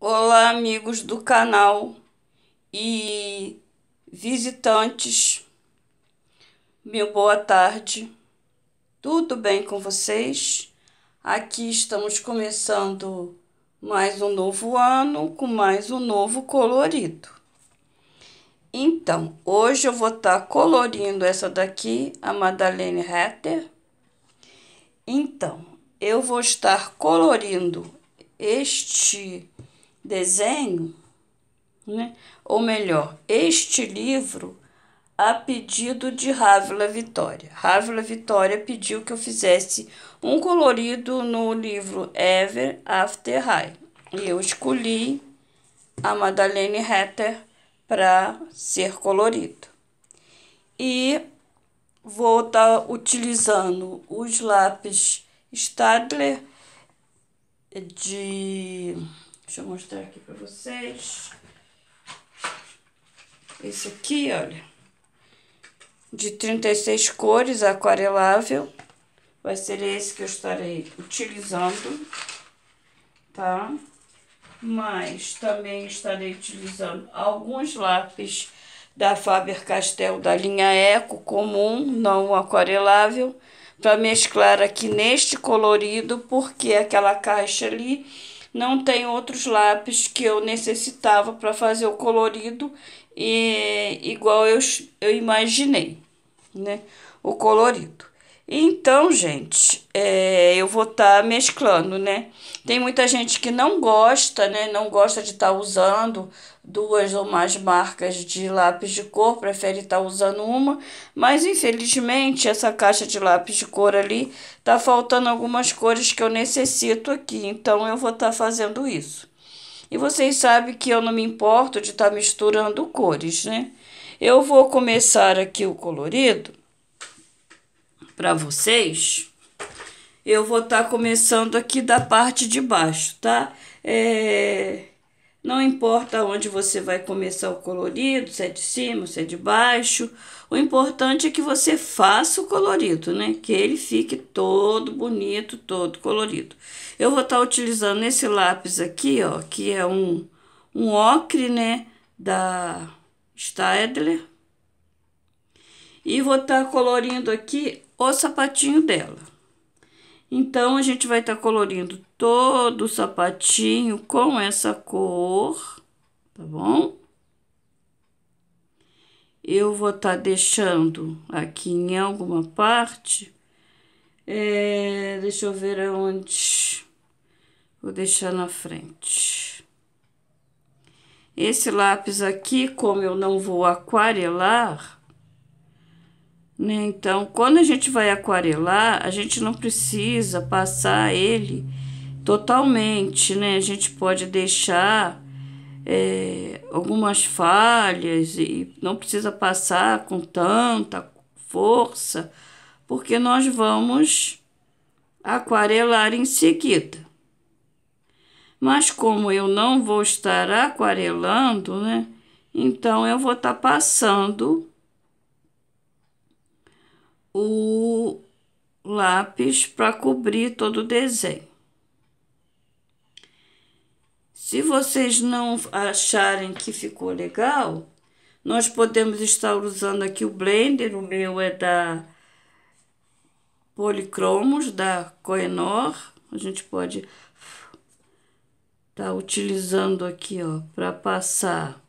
Olá, amigos do canal e visitantes, meu boa tarde. Tudo bem com vocês? Aqui estamos começando mais um novo ano com mais um novo colorido. Então, hoje eu vou estar colorindo essa daqui, a Madeleine Hatter. Então, eu vou estar colorindo este desenho, né? Ou melhor, este livro a pedido de Rávila Vitória. Rávila Vitória pediu que eu fizesse um colorido no livro Ever After High. E eu escolhi a Madeleine Hatter para ser colorido. E vou estar utilizando os lápis Staedtler de... Deixa eu mostrar aqui para vocês. Esse aqui, olha, de 36 cores, aquarelável. Vai ser esse que eu estarei utilizando, tá? Mas também estarei utilizando alguns lápis da Faber-Castell da linha Eco comum, não aquarelável, para mesclar aqui neste colorido, porque aquela caixa ali não tem outros lápis que eu necessitava para fazer o colorido igual eu imaginei, né? O colorido. Então, gente, eu vou estar mesclando, né? Tem muita gente que não gosta, né? Não gosta de estar usando duas ou mais marcas de lápis de cor, prefere estar usando uma, mas infelizmente essa caixa de lápis de cor ali tá faltando algumas cores que eu necessito aqui, então eu vou estar fazendo isso. E vocês sabem que eu não me importo de estar misturando cores, né? Eu vou começar aqui o colorido para vocês. Eu vou estar começando aqui da parte de baixo, tá? Não importa onde você vai começar o colorido, se é de cima, se é de baixo. O importante é que você faça o colorido, né? Que ele fique todo bonito, todo colorido. Eu vou estar utilizando esse lápis aqui, ó, que é um ocre, né? Da Staedtler. E vou estar colorindo aqui o sapatinho dela. Então, a gente vai estar colorindo todo o sapatinho com essa cor, tá bom? Eu vou estar deixando aqui em alguma parte, deixa eu ver aonde, vou deixar na frente. Esse lápis aqui, como eu não vou aquarelar, né? Então, quando a gente vai aquarelar, a gente não precisa passar ele totalmente, né? A gente pode deixar algumas falhas e não precisa passar com tanta força, porque nós vamos aquarelar em seguida. Mas como eu não vou estar aquarelando, né? Então, eu vou estar passando o lápis para cobrir todo o desenho. Se vocês não acharem que ficou legal, nós podemos estar usando aqui o blender. O meu é da Polychromos, da Kohinoor. A gente pode estar utilizando aqui, ó, para passar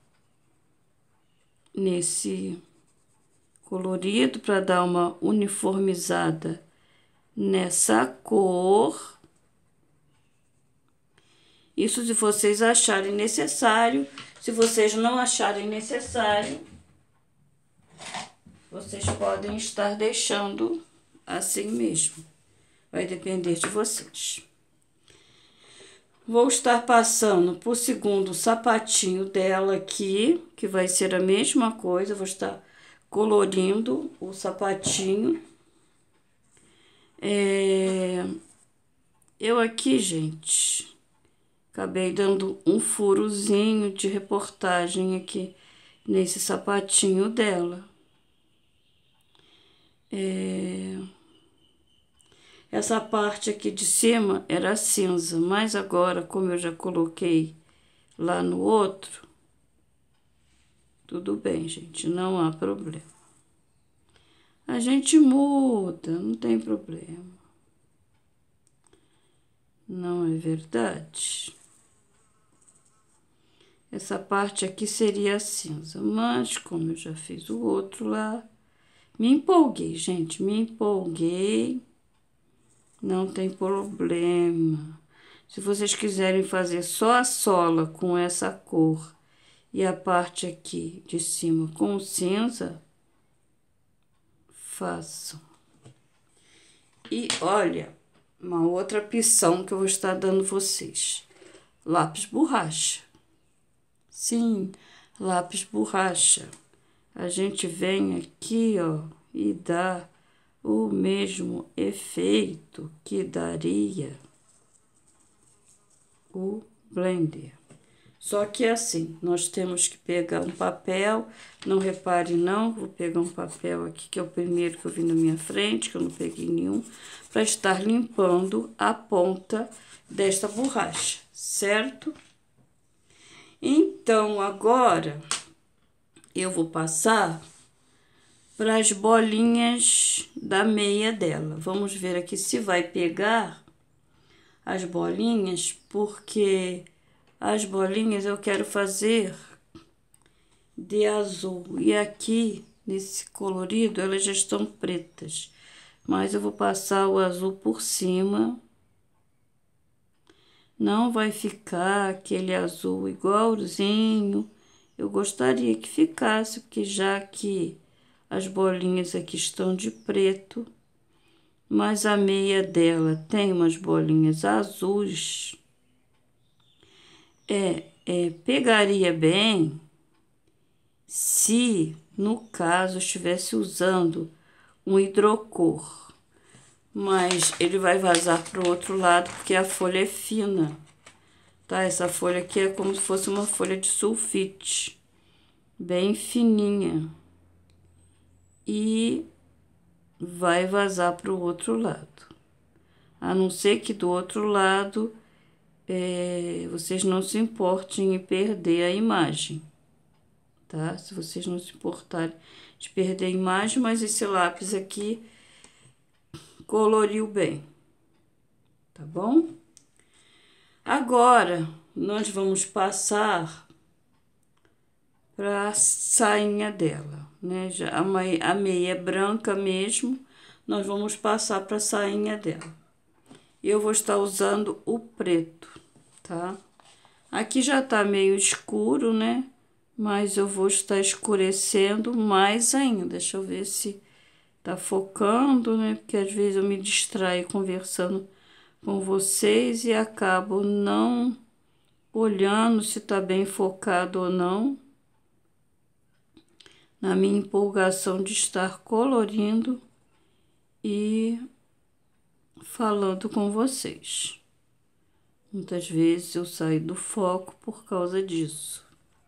nesse colorido, para dar uma uniformizada nessa cor. Isso se vocês acharem necessário. Se vocês não acharem necessário, vocês podem estar deixando assim mesmo. Vai depender de vocês. Vou estar passando por segundo sapatinho dela aqui, que vai ser a mesma coisa. Vou estar colorindo o sapatinho. Eu aqui, gente, acabei dando um furozinho de reportagem aqui nesse sapatinho dela. Essa parte aqui de cima era cinza, mas agora, como eu já coloquei lá no outro, tudo bem, gente, não há problema. A gente muda, não tem problema. Não é verdade? Essa parte aqui seria a cinza, mas como eu já fiz o outro lá, me empolguei, gente, me empolguei. Não tem problema. Se vocês quiserem fazer só a sola com essa cor e a parte aqui de cima com cinza, façam. E olha, uma outra opção que eu vou estar dando vocês. Lápis borracha. Sim, lápis borracha. A gente vem aqui, ó, e dá o mesmo efeito que daria o blender. Só que assim, nós temos que pegar um papel, não repare não, vou pegar um papel aqui, que é o primeiro que eu vi na minha frente, que eu não peguei nenhum, para estar limpando a ponta desta borracha, certo? Então, agora, eu vou passar para as bolinhas da meia dela. Vamos ver aqui se vai pegar as bolinhas, porque as bolinhas eu quero fazer de azul. E aqui, nesse colorido, elas já estão pretas. Mas eu vou passar o azul por cima. Não vai ficar aquele azul igualzinho. Eu gostaria que ficasse, porque já que as bolinhas aqui estão de preto, mas a meia dela tem umas bolinhas azuis. Pegaria bem se, no caso, eu estivesse usando um hidrocor. Mas ele vai vazar para o outro lado, porque a folha é fina, tá? Essa folha aqui é como se fosse uma folha de sulfite, bem fininha. E vai vazar para o outro lado. A não ser que do outro lado vocês não se importem em perder a imagem, tá? Se vocês não se importarem de perder a imagem, mas esse lápis aqui coloriu bem, tá bom? Agora, nós vamos passar para a sainha dela, né? Já a meia é branca mesmo, nós vamos passar para a sainha dela. Eu vou estar usando o preto, tá? Aqui já tá meio escuro, né? Mas eu vou estar escurecendo mais ainda. Deixa eu ver se tá focando, né? Porque às vezes eu me distraio conversando com vocês e acabo não olhando se tá bem focado ou não, na minha empolgação de estar colorindo e falando com vocês. Muitas vezes eu saio do foco por causa disso,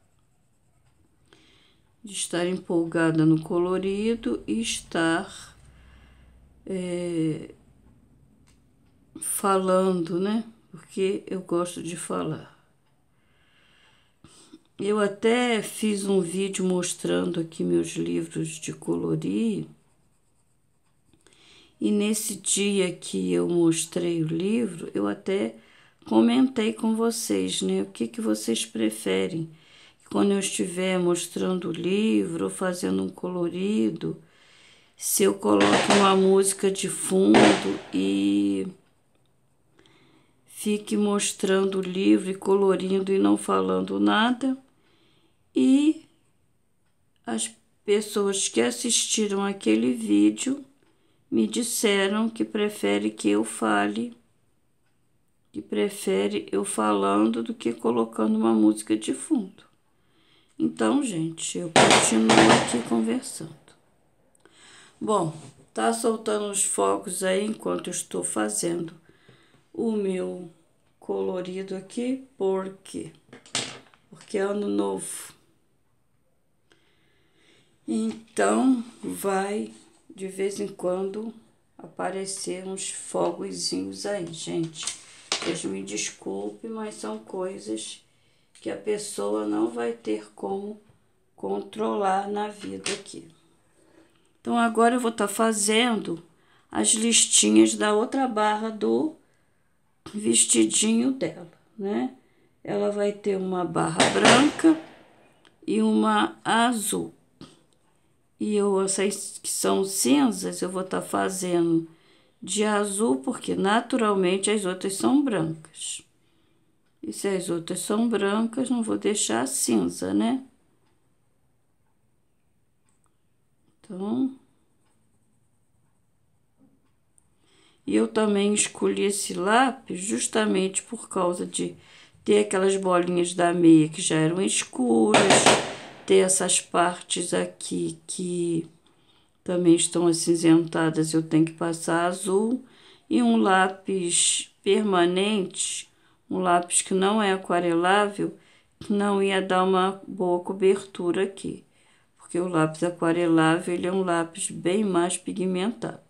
de estar empolgada no colorido e estar falando, né? Porque eu gosto de falar. Eu até fiz um vídeo mostrando aqui meus livros de colorir. E nesse dia que eu mostrei o livro, eu até comentei com vocês, né? O que vocês preferem? Quando eu estiver mostrando o livro ou fazendo um colorido, se eu coloco uma música de fundo e fique mostrando o livro e colorindo e não falando nada. E as pessoas que assistiram aquele vídeo me disseram que prefere que eu fale, que prefere eu falando do que colocando uma música de fundo. Então, gente, eu continuo aqui conversando. Bom, tá soltando os fogos aí enquanto eu estou fazendo o meu colorido aqui. Por quê? Porque é ano novo. Então, vai de vez em quando aparecer uns fogozinhos aí, gente. Vocês me desculpem, mas são coisas que a pessoa não vai ter como controlar na vida aqui. Então, agora eu vou estar fazendo as listinhas da outra barra do vestidinho dela, né? Ela vai ter uma barra branca e uma azul. E essas que são cinzas, eu vou estar fazendo de azul, porque naturalmente as outras são brancas. E se as outras são brancas, não vou deixar cinza, né? Então... E eu também escolhi esse lápis justamente por causa de ter aquelas bolinhas da meia que já eram escuras, ter essas partes aqui que também estão acinzentadas, eu tenho que passar azul, e um lápis permanente, um lápis que não é aquarelável, que não ia dar uma boa cobertura aqui, porque o lápis aquarelável ele é um lápis bem mais pigmentado.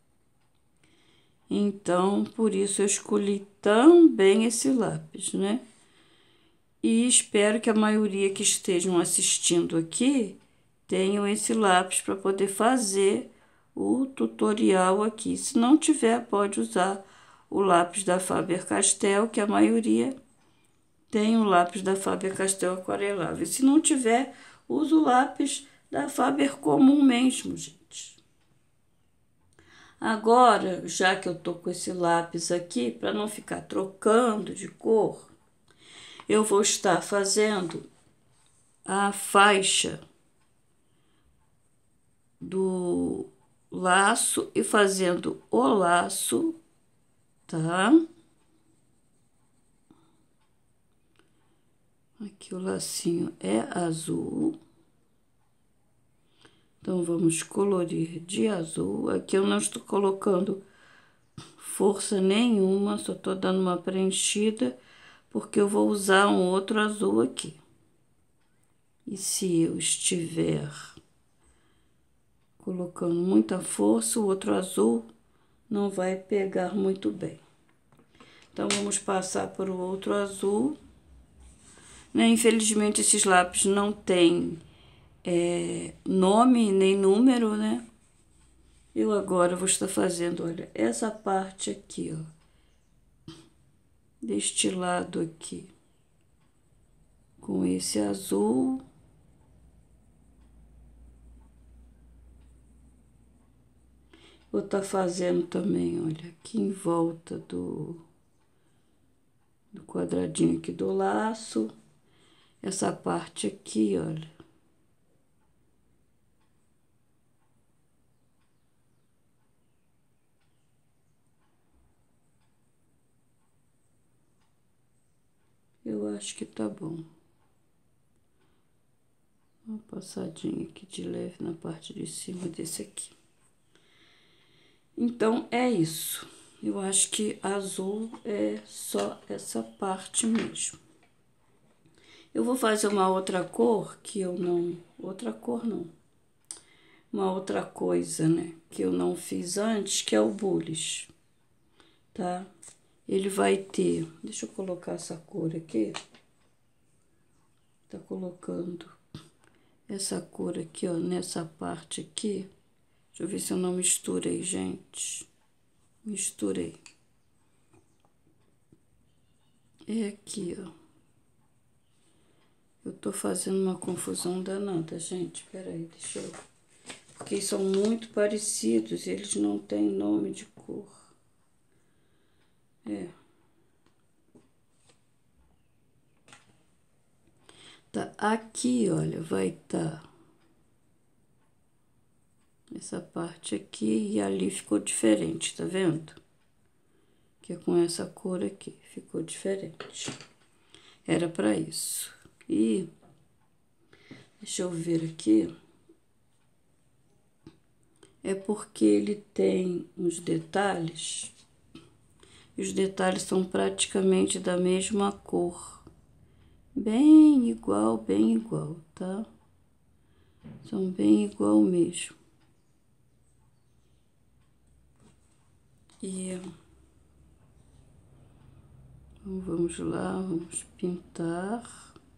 Então, por isso eu escolhi também esse lápis, né? E espero que a maioria que estejam assistindo aqui tenham esse lápis para poder fazer o tutorial aqui. Se não tiver, pode usar o lápis da Faber-Castell, que a maioria tem o lápis da Faber-Castell aquarelável. Se não tiver, usa o lápis da Faber comum mesmo, gente. Agora, já que eu tô com esse lápis aqui, para não ficar trocando de cor, eu vou estar fazendo a faixa do laço e fazendo o laço, tá? Aqui o lacinho é azul. Então, vamos colorir de azul. Aqui eu não estou colocando força nenhuma, só tô dando uma preenchida, porque eu vou usar um outro azul aqui. E se eu estiver colocando muita força, o outro azul não vai pegar muito bem. Então, vamos passar por o outro azul. Né? Infelizmente, esses lápis não têm nome nem número, né? Eu agora vou estar fazendo, olha, essa parte aqui, ó, deste lado aqui, com esse azul. Vou estar fazendo também, olha, aqui em volta do quadradinho aqui do laço. Essa parte aqui, olha. Eu acho que tá bom. Uma passadinha aqui de leve na parte de cima desse aqui. Então, é isso. Eu acho que azul é só essa parte mesmo. Eu vou fazer uma outra cor que eu não... Outra cor não. Uma outra coisa, né? Que eu não fiz antes, que é o bules. Tá? Ele vai ter... Deixa eu colocar essa cor aqui. Tá colocando essa cor aqui, ó, nessa parte aqui. Deixa eu ver se eu não misturei, gente. Misturei. É aqui, ó. Eu tô fazendo uma confusão danada, gente. Peraí, deixa eu... Porque são muito parecidos, eles não têm nome de cor. É. Tá, aqui, olha, vai estar essa parte aqui e ali ficou diferente, tá vendo? Que é com essa cor aqui, ficou diferente. Era pra isso. E deixa eu ver aqui. É porque ele tem uns detalhes. E os detalhes são praticamente da mesma cor. Bem igual, tá? São bem igual mesmo. E então, vamos lá, vamos pintar.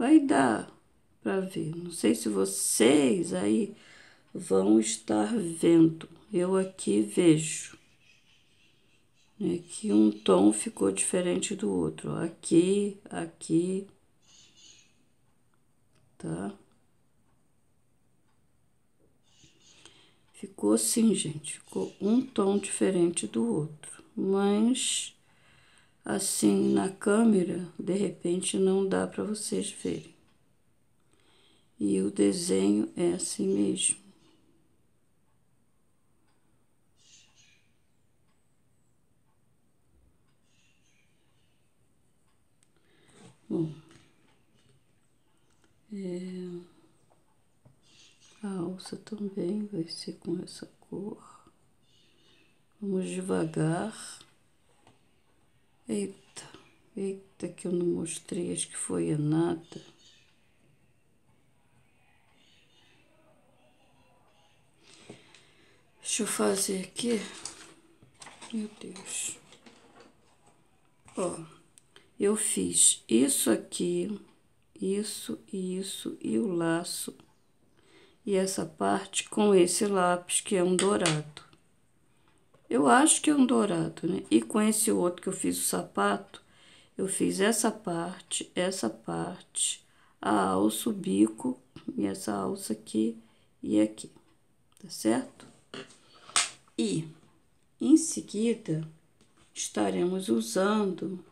vai dar para ver. Não sei se vocês aí vão estar vendo. Eu aqui vejo, né, que um tom ficou diferente do outro. Aqui, aqui, tá? Ficou assim, gente. Ficou um tom diferente do outro. Mas, assim, na câmera, de repente, não dá para vocês verem. E o desenho é assim mesmo. Bom, a alça também vai ser com essa cor. Vamos devagar. Eita, eita, que eu não mostrei, acho que foi a nata. Deixa eu fazer aqui. Meu Deus. Ó, eu fiz isso aqui, isso e o laço. E essa parte com esse lápis, que é um dourado. Eu acho que é um dourado, né? E com esse outro que eu fiz o sapato, eu fiz essa parte, a alça, o bico, e essa alça aqui e aqui, tá certo? E, em seguida, estaremos usando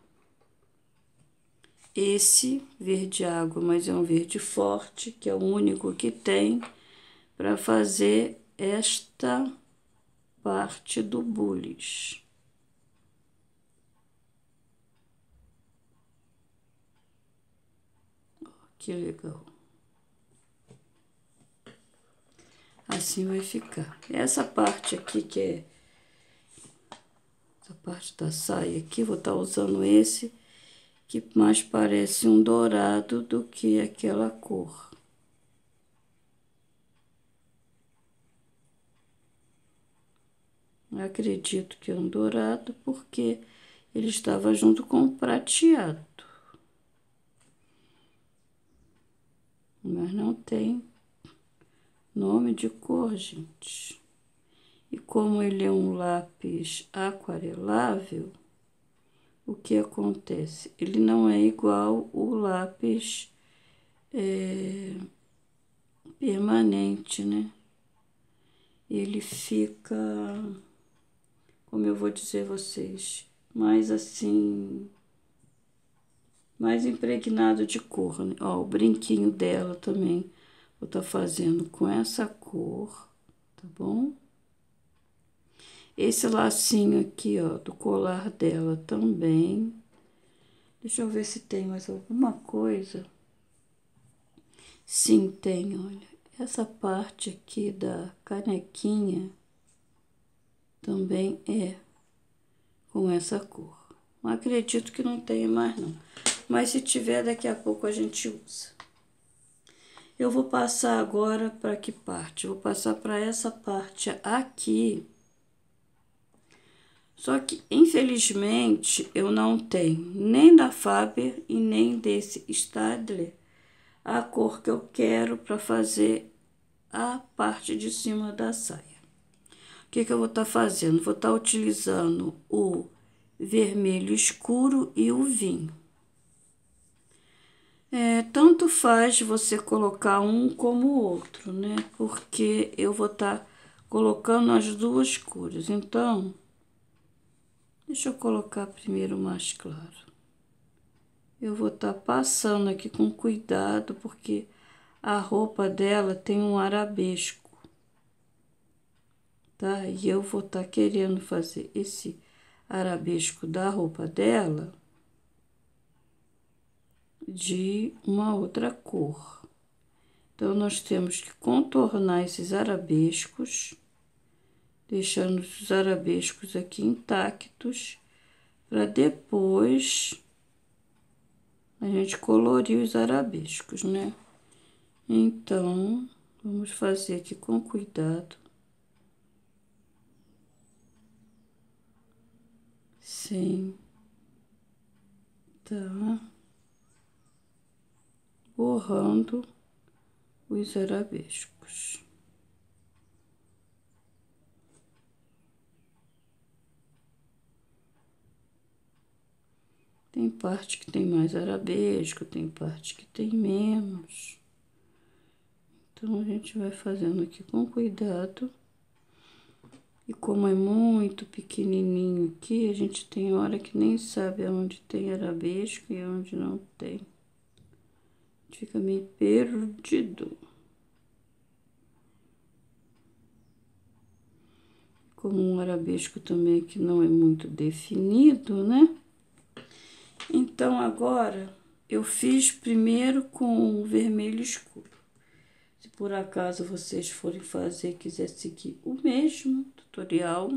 esse verde água, mas é um verde forte, que é o único que tem para fazer esta parte do bules. Que legal. Assim vai ficar. Essa parte aqui, que é essa parte da saia aqui, vou estar usando esse, que mais parece um dourado do que aquela cor. Acredito que é um dourado, porque ele estava junto com o prateado. Mas não tem nome de cor, gente. E como ele é um lápis aquarelável, o que acontece? Ele não é igual o lápis permanente, né? Ele fica, como eu vou dizer a vocês, mais assim, mais impregnado de cor, né? Ó, o brinquinho dela também vou estar fazendo com essa cor, tá bom? Esse lacinho aqui, ó, do colar dela também. Deixa eu ver se tem mais alguma coisa. Sim, tem, olha. Essa parte aqui da canequinha também é com essa cor. Não acredito que não tenha mais, não. Mas se tiver, daqui a pouco a gente usa. Eu vou passar agora para que parte? Eu vou passar para essa parte aqui. Só que, infelizmente, eu não tenho nem da Faber e nem desse Staedtler a cor que eu quero para fazer a parte de cima da saia. O que eu vou estar fazendo? Vou estar utilizando o vermelho escuro e o vinho. Tanto faz você colocar um como o outro, né? Porque eu vou estar colocando as duas cores. Então, deixa eu colocar primeiro o mais claro. Eu vou estar passando aqui com cuidado, porque a roupa dela tem um arabesco, tá? E eu vou estar querendo fazer esse arabesco da roupa dela de uma outra cor. Então, nós temos que contornar esses arabescos, deixando os arabescos aqui intactos, para depois a gente colorir os arabescos, né? Então, vamos fazer aqui com cuidado. Sim. Tá. borrando os arabescos. Tem parte que tem mais arabesco, tem parte que tem menos. Então, a gente vai fazendo aqui com cuidado. E como é muito pequenininho aqui, a gente tem hora que nem sabe aonde tem arabesco e onde não tem. A gente fica meio perdido. Como um arabesco também que não é muito definido, né? Então, agora, eu fiz primeiro com o vermelho escuro. Se por acaso vocês forem fazer, quiser seguir o mesmo tutorial.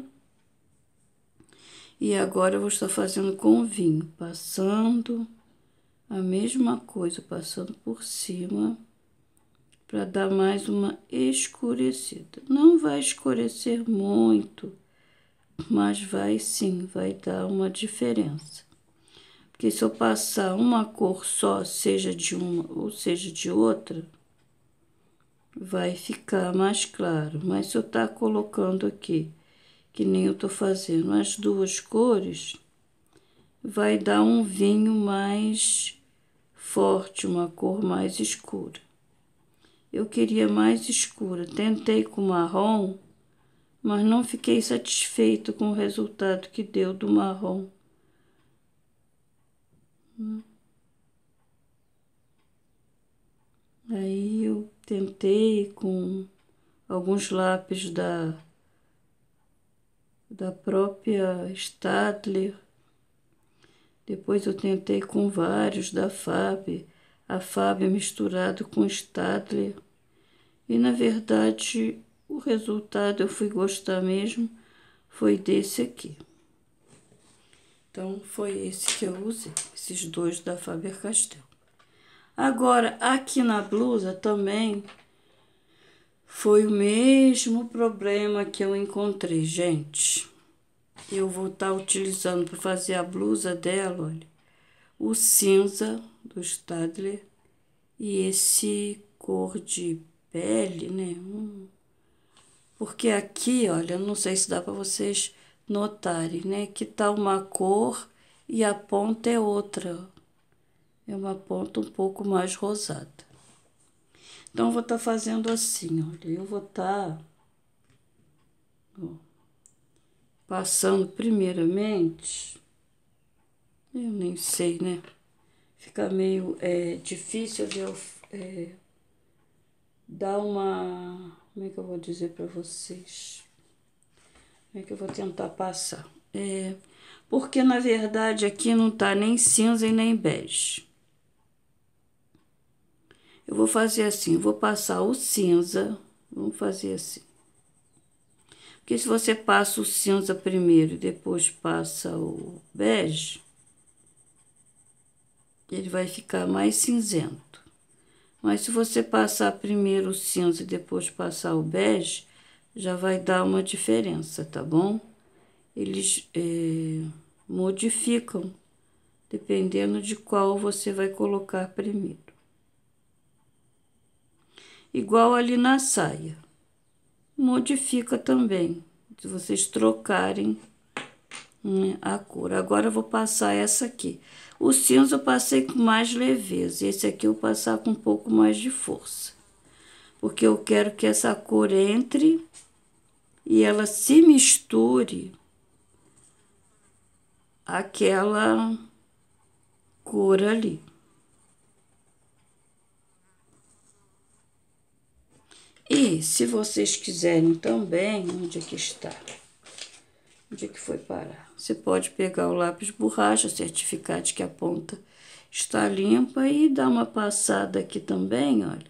E agora eu vou estar fazendo com vinho, passando a mesma coisa, passando por cima, para dar mais uma escurecida. Não vai escurecer muito, mas vai sim, vai dar uma diferença. Porque se eu passar uma cor só, seja de uma ou seja de outra, vai ficar mais claro. Mas se eu estar colocando aqui, que nem eu tô fazendo, as duas cores, vai dar um vinho mais forte, uma cor mais escura. Eu queria mais escura, tentei com marrom, mas não fiquei satisfeito com o resultado que deu do marrom. Aí eu tentei com alguns lápis da própria Staedtler. Depois eu tentei com vários da Fab, a Fab misturado com Staedtler. E na verdade o resultado eu fui gostar mesmo, foi desse aqui. Então foi esse que eu usei, esses dois da Faber-Castell. Agora, aqui na blusa também foi o mesmo problema que eu encontrei, gente. Eu vou estar utilizando para fazer a blusa dela, olha, o cinza do Staedtler e esse cor de pele, né? Porque aqui, olha, não sei se dá para vocês notarem, né? Que tá uma cor e a ponta é outra. É uma ponta um pouco mais rosada. Então, eu vou estar fazendo assim, olha. Eu vou estar passando primeiramente. Eu nem sei, né? Fica meio difícil de eu dar uma... Como é que eu vou dizer para vocês? Como é que eu vou tentar passar? Porque, na verdade, aqui não tá nem cinza e nem bege. Eu vou fazer assim, vou passar o cinza, vamos fazer assim. Porque se você passa o cinza primeiro e depois passa o bege, ele vai ficar mais cinzento. Mas se você passar primeiro o cinza e depois passar o bege, já vai dar uma diferença, tá bom? Eles modificam, dependendo de qual você vai colocar primeiro. Igual ali na saia. Modifica também, se vocês trocarem a cor. Agora eu vou passar essa aqui. O cinza eu passei com mais leveza, esse aqui eu vou passar com um pouco mais de força. Porque eu quero que essa cor entre e ela se misture àquela cor ali. E se vocês quiserem também, onde é que está? Onde é que foi parar? Você pode pegar o lápis borracha, certificar de que a ponta está limpa e dar uma passada aqui também, olha.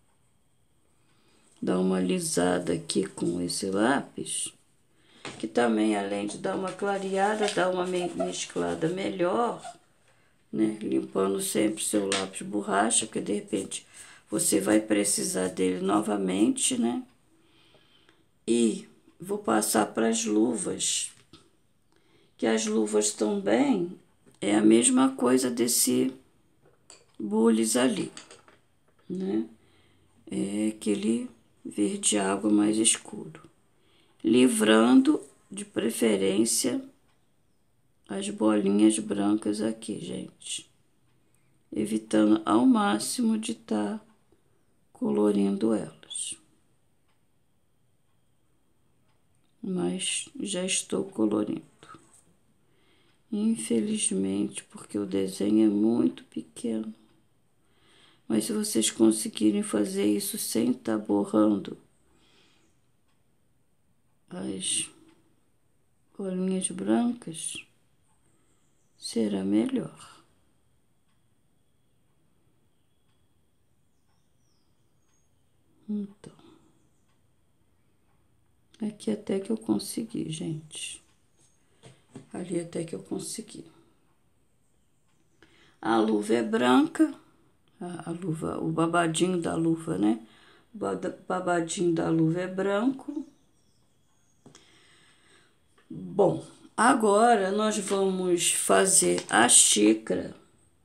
Dar uma alisada aqui com esse lápis, que também, além de dar uma clareada, dá uma mesclada melhor, né? Limpando sempre seu lápis borracha, porque de repente você vai precisar dele novamente, né? E vou passar para as luvas, que as luvas também é a mesma coisa desse bules ali. né? É aquele verde água mais escuro. Livrando, de preferência, as bolinhas brancas aqui, gente. Evitando ao máximo de estar colorindo elas. Mas já estou colorindo. Infelizmente, porque o desenho é muito pequeno. Mas se vocês conseguirem fazer isso sem estar borrando as bolinhas brancas, será melhor. Então, aqui até que eu consegui, gente. Ali até que eu consegui. A luva é branca, a luva, o babadinho da luva, né? O babadinho da luva é branco. Bom, agora nós vamos fazer a xícara.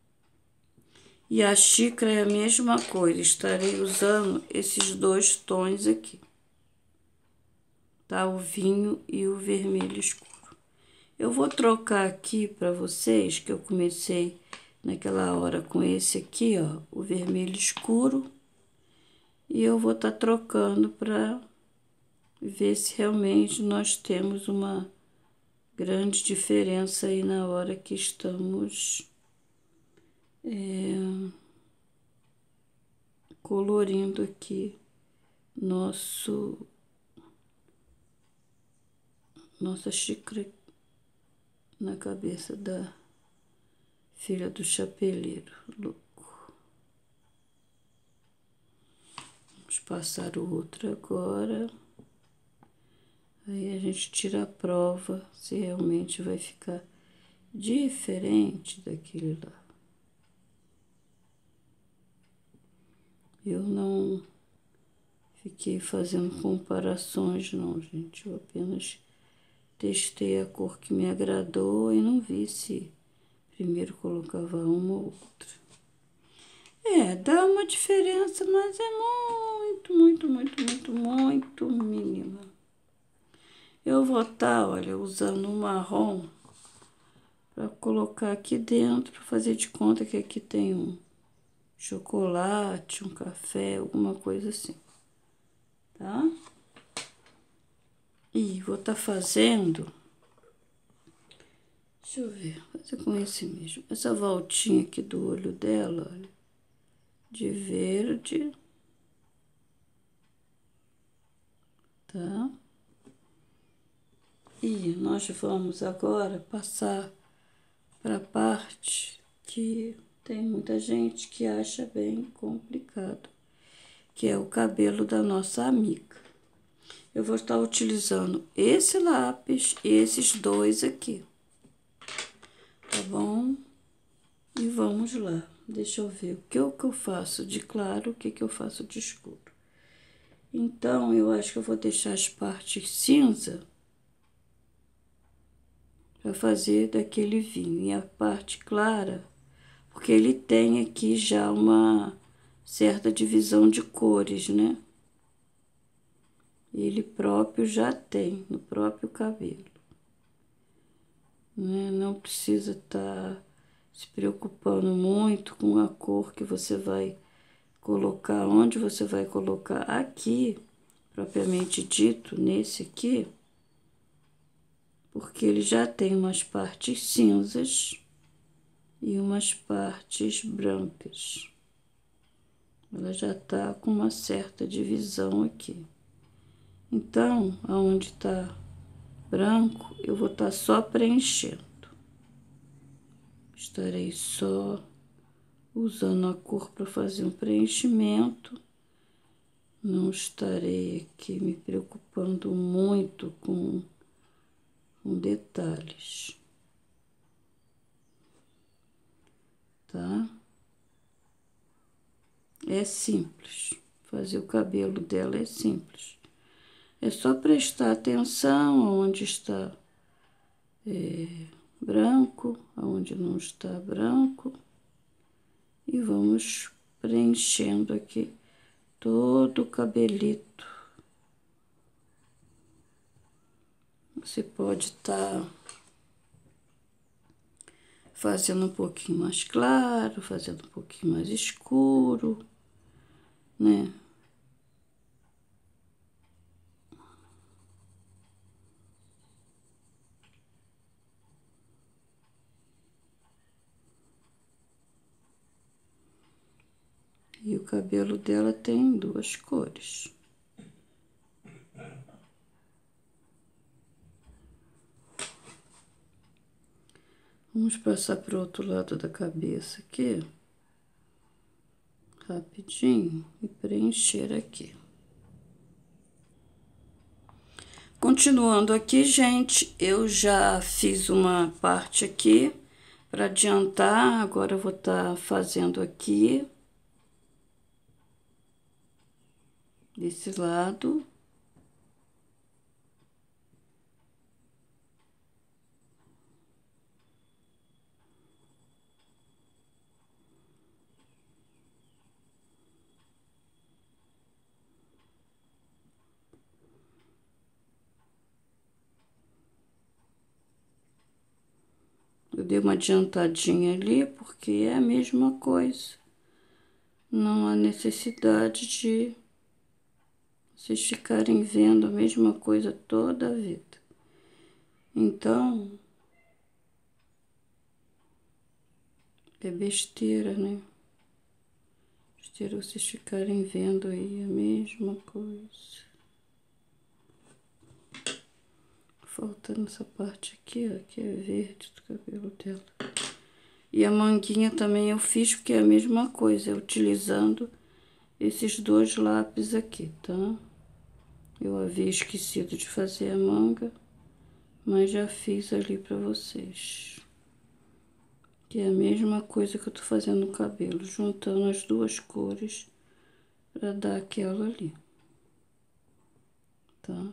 E a xícara é a mesma coisa, estarei usando esses dois tons aqui. Tá? O vinho e o vermelho escuro. Eu vou trocar aqui para vocês, que eu comecei naquela hora com esse aqui, ó, o vermelho escuro. E eu vou estar trocando para ver se realmente nós temos uma grande diferença aí na hora que estamos colorindo aqui nossa xícara na cabeça da filha do chapeleiro louco. Vamos passar o outro agora. Aí a gente tira a prova se realmente vai ficar diferente daquele lá. Eu não fiquei fazendo comparações não, gente. Eu apenas testei a cor que me agradou e não vi se primeiro colocava uma ou outra. Dá uma diferença, mas é muito mínima. Eu vou estar, olha, usando um marrom para colocar aqui dentro, para fazer de conta que aqui tem um chocolate, um café, alguma coisa assim, tá? E vou estar fazendo, deixa eu ver, fazer com esse mesmo, essa voltinha aqui do olho dela, olha, de verde, tá? E nós vamos agora passar para a parte que tem muita gente que acha bem complicado, que é o cabelo da nossa amiga. Eu vou estar utilizando esse lápis e esses dois aqui, tá bom? E vamos lá. Deixa eu ver o que eu faço de claro, o que eu faço de escuro. Então, eu acho que eu vou deixar as partes cinza para fazer daquele vinho. E a parte clara, porque ele tem aqui já uma certa divisão de cores, né? Ele próprio já tem, no próprio cabelo. Né? Não precisa estar se preocupando muito com a cor que você vai colocar, onde você vai colocar aqui, propriamente dito, nesse aqui, porque ele já tem umas partes cinzas e umas partes brancas. Ela já tá com uma certa divisão aqui. Então, aonde tá branco, eu vou estar só preenchendo. Estarei só usando a cor para fazer um preenchimento. Não estarei aqui me preocupando muito com detalhes, tá? É simples. Fazer o cabelo dela é simples. É só prestar atenção aonde está branco, aonde não está branco. E vamos preenchendo aqui todo o cabelito. Você pode estar fazendo um pouquinho mais claro, fazendo um pouquinho mais escuro, né? E o cabelo dela tem duas cores. Vamos passar para o outro lado da cabeça aqui, rapidinho, e preencher aqui. Continuando aqui, gente, eu já fiz uma parte aqui para adiantar, agora eu vou estar fazendo aqui, desse lado. Eu dei uma adiantadinha ali, porque é a mesma coisa. Não há necessidade de vocês ficarem vendo a mesma coisa toda a vida. Então, é besteira, né? Besteira vocês ficarem vendo aí a mesma coisa. Falta nessa parte aqui, ó, que é verde do cabelo dela. E a manguinha também eu fiz porque é a mesma coisa, utilizando esses dois lápis aqui, tá? Eu havia esquecido de fazer a manga, mas já fiz ali pra vocês. Que é a mesma coisa que eu tô fazendo no cabelo, juntando as duas cores pra dar aquela ali, tá?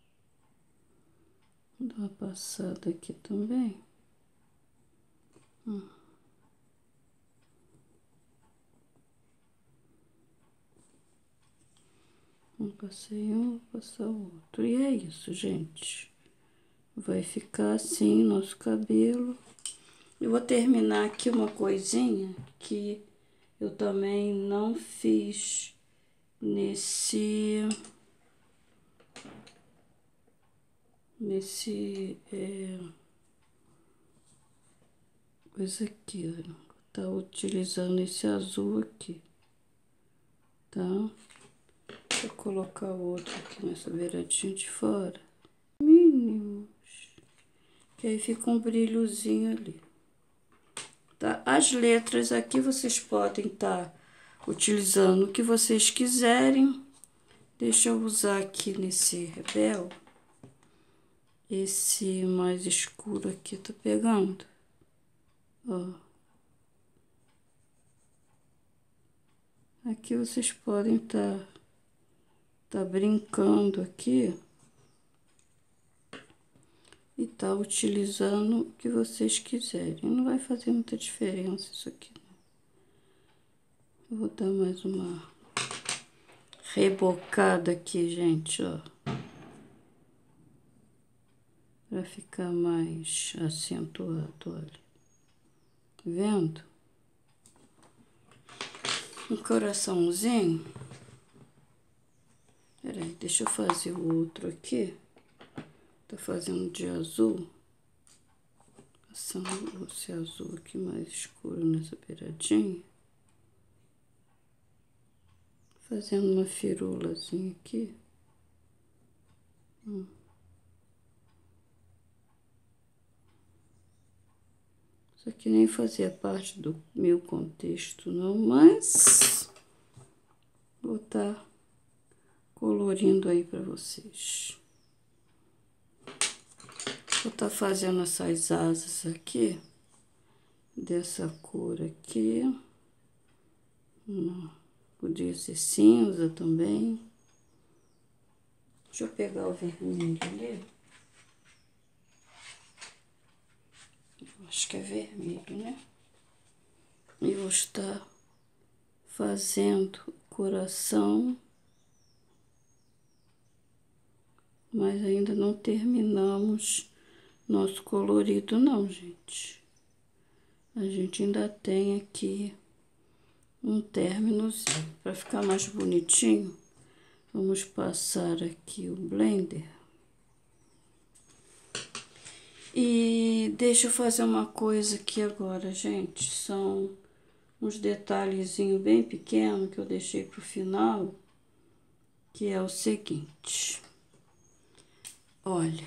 Vou dar uma passada aqui também. Passei um, vou passar o outro. E é isso, gente. Vai ficar assim nosso cabelo. Eu vou terminar aqui uma coisinha que eu também não fiz nesse coisa aqui, ó. Tá utilizando esse azul aqui, tá? Vou colocar o outro aqui nessa beiradinha de fora. Mínimos. Que aí fica um brilhozinho ali. Tá? As letras aqui vocês podem estar utilizando o que vocês quiserem. Deixa eu usar aqui nesse Rebel. Esse mais escuro aqui tá pegando. Ó. Aqui vocês podem tá brincando aqui. E tá utilizando o que vocês quiserem. Não vai fazer muita diferença isso aqui, não. Eu vou dar mais uma rebocada aqui, gente, ó. Pra ficar mais acentuado, olha. Tá vendo? Um coraçãozinho. Peraí, deixa eu fazer o outro aqui. Tô fazendo de azul. Passando esse azul aqui mais escuro nessa beiradinha. Fazendo uma firulazinha aqui. Isso aqui nem fazia parte do meu contexto, não, mas vou estar colorindo aí para vocês. Vou estar fazendo essas asas aqui, dessa cor aqui. Podia ser cinza também. Deixa eu pegar o vermelho ali. Acho que é vermelho, né? E vou estar fazendo coração, mas ainda não terminamos nosso colorido não, gente. A gente ainda tem aqui um términozinho. Para ficar mais bonitinho, vamos passar aqui o blender. E deixa eu fazer uma coisa aqui agora, gente. São uns detalhezinhos bem pequenos que eu deixei pro final, que é o seguinte. Olha,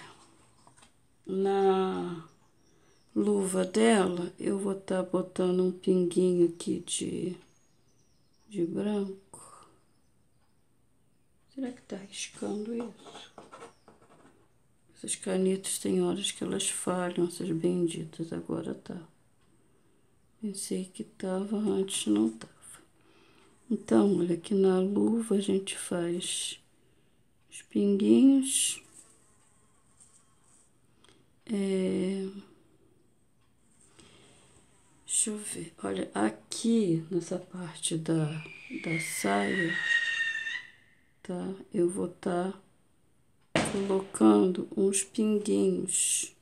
na luva dela, eu vou estar botando um pinguinho aqui de branco. Será que tá riscando isso? Essas canetas tem horas que elas falham, essas benditas, agora tá. Pensei que tava, antes não tava. Então, olha, aqui na luva a gente faz os pinguinhos. Deixa eu ver. Olha, aqui nessa parte da saia, tá? Eu vou estar colocando uns pinguinhos.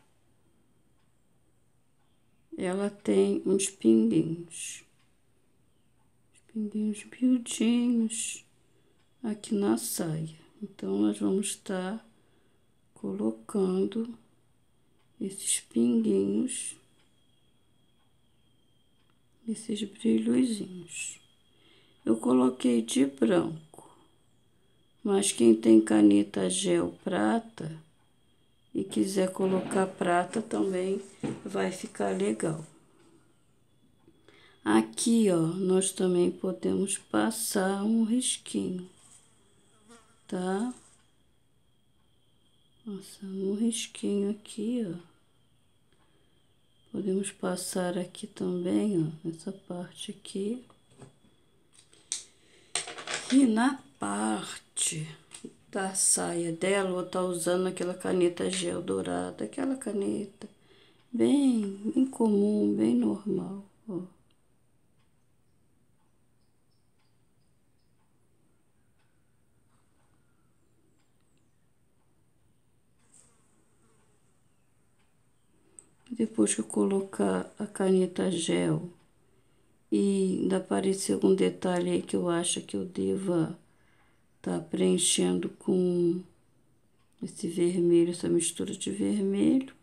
Ela tem uns pinguinhos. Pinguinhos miudinhos aqui na saia. Então, nós vamos estar colocando esses pinguinhos, esses brilhozinhos. Eu coloquei de branco, mas quem tem caneta gel prata e quiser colocar prata também vai ficar legal. Aqui, ó, nós também podemos passar um risquinho, tá? Passando um risquinho aqui, ó. Podemos passar aqui também, ó, nessa parte aqui. E na parte da saia dela, eu vou estar usando aquela caneta gel dourada, aquela caneta bem comum, bem normal, ó. Depois que eu colocar a caneta gel e ainda aparecer algum detalhe aí que eu acho que eu deva estar preenchendo com esse vermelho, essa mistura de vermelho.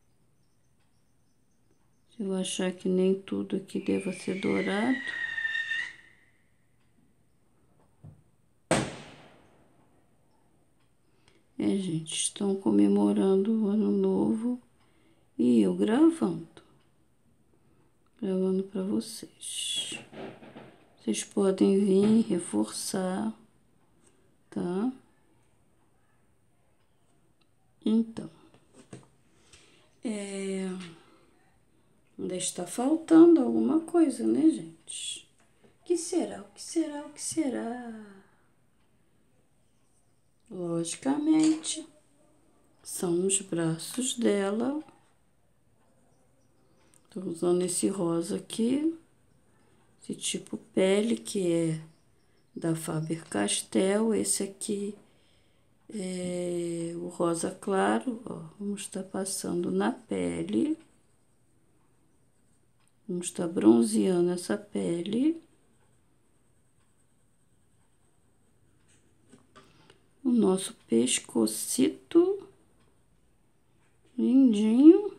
Se eu achar que nem tudo aqui deva ser dourado. Gente, estão comemorando o ano novo e eu gravando para vocês. Vocês podem vir reforçar, tá? Então, ainda está faltando alguma coisa, né, gente? O que será? O que será? O que será? Logicamente, são os braços dela. Tô usando esse rosa aqui, esse tipo pele, que é da Faber-Castell. Esse aqui é o rosa claro, ó. Vamos estar passando na pele. Vamos estar bronzeando essa pele. O nosso pescocito lindinho.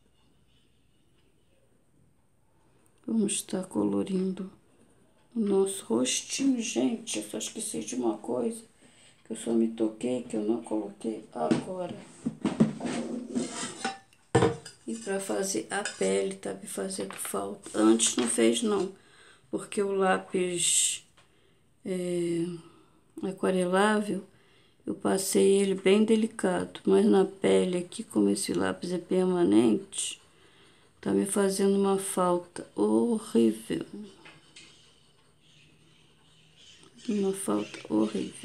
Vamos estar colorindo o nosso rostinho. Gente, eu só esqueci de uma coisa, que eu só me toquei, que eu não coloquei agora. E para fazer a pele, tá me fazendo falta. Antes não fez não, porque o lápis aquarelável, eu passei ele bem delicado. Mas na pele aqui, como esse lápis é permanente, tá me fazendo uma falta horrível. Uma falta horrível.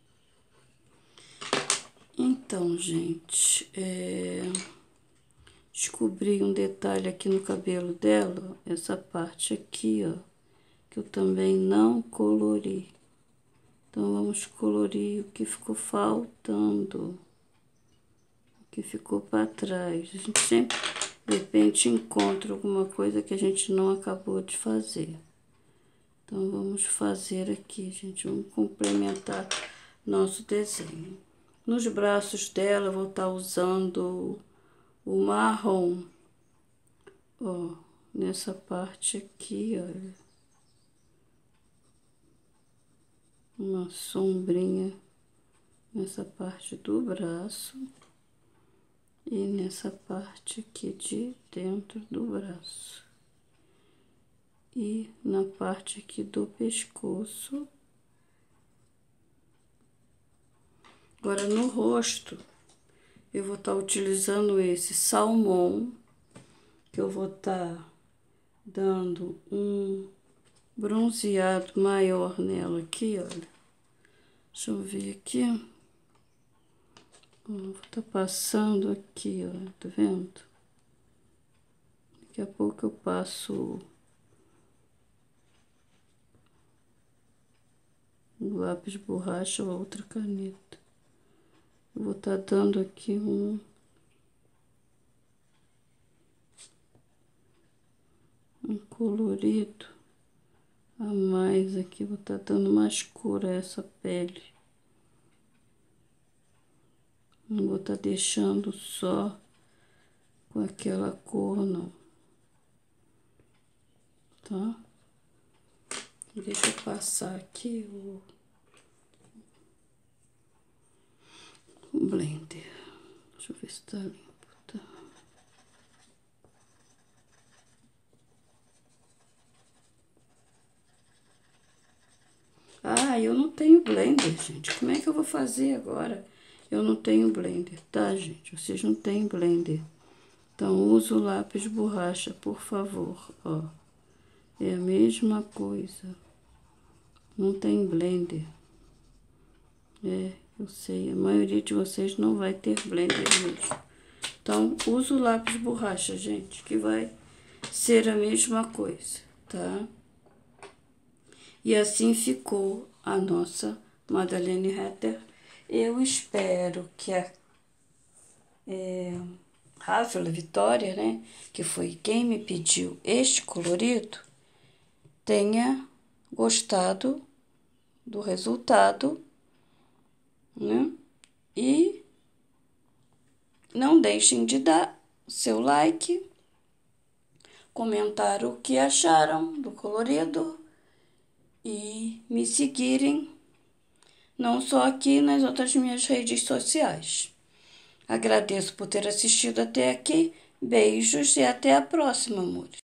Então, gente, deixa descobri um detalhe aqui no cabelo dela, ó, essa parte aqui, ó, que eu também não colori. Então, vamos colorir o que ficou faltando, o que ficou para trás. A gente sempre, de repente, encontra alguma coisa que a gente não acabou de fazer. Então, vamos fazer aqui, gente, vamos complementar nosso desenho. Nos braços dela, eu vou estar usando o marrom, ó, nessa parte aqui, olha. Uma sombrinha nessa parte do braço e nessa parte aqui de dentro do braço. E na parte aqui do pescoço. Agora, no rosto, eu vou estar utilizando esse salmão, que eu vou estar dando um bronzeado maior nela aqui, olha. Deixa eu ver aqui. Vou estar passando aqui, ó, tá vendo? Daqui a pouco eu passo um lápis de borracha ou outra caneta. Eu vou estar dando aqui um colorido a mais aqui, vou estar dando mais cor a essa pele. Não vou estar deixando só com aquela cor, não. Tá? Deixa eu passar aqui o blender. Deixa eu ver se tá limpo, tá? Ah, eu não tenho blender, gente. Como é que eu vou fazer agora? Eu não tenho blender, tá, gente? Vocês não têm blender. Então, usa o lápis de borracha, por favor, ó. É a mesma coisa. Não tem blender. É, eu sei, a maioria de vocês não vai ter blender mesmo. Então, usa o lápis de borracha, gente, que vai ser a mesma coisa, tá? E assim ficou a nossa Madeleine Hatter. Eu espero que a Rafaela Vitória, né, que foi quem me pediu este colorido, tenha gostado do resultado, né? E não deixem de dar seu like, comentar o que acharam do colorido e me seguirem, não só aqui, nas outras minhas redes sociais. Agradeço por ter assistido até aqui. Beijos e até a próxima, amores.